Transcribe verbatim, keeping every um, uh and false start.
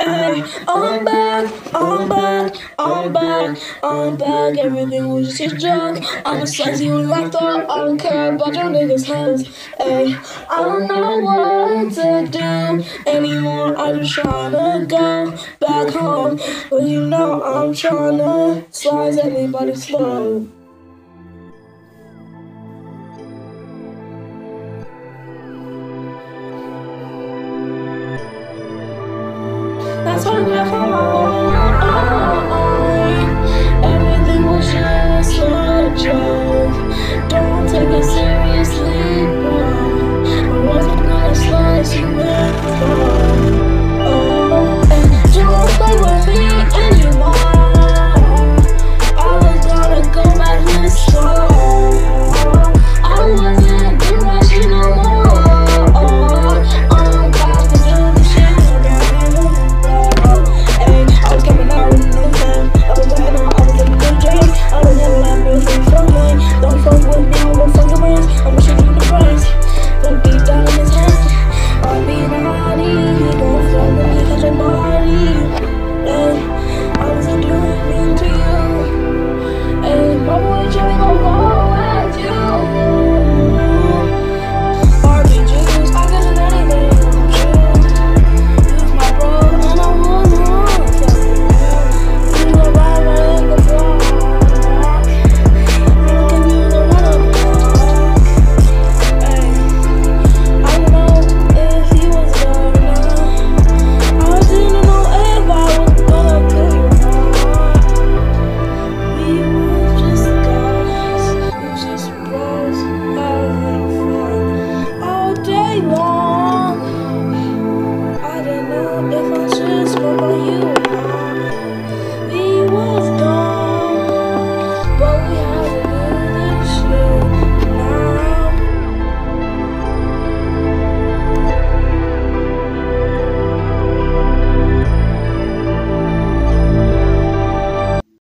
Hey, I'm back, I'm back, I'm back, I'm back. Everything was just a joke. I'ma slice you like thought. I don't care about your niggas' heads. Hey, I don't know what to do anymore. I'm just tryna go back home. But you know I'm tryna slice everybody's throat. That's what we're for. Everything was just a joke. Don't take it seriously, bro. I wasn't gonna slice you with throat. Oh, and don't play with me anymore. I was gonna go back this far. I wasn't doing that shit no more. Long, I don't know if I should smoke on you.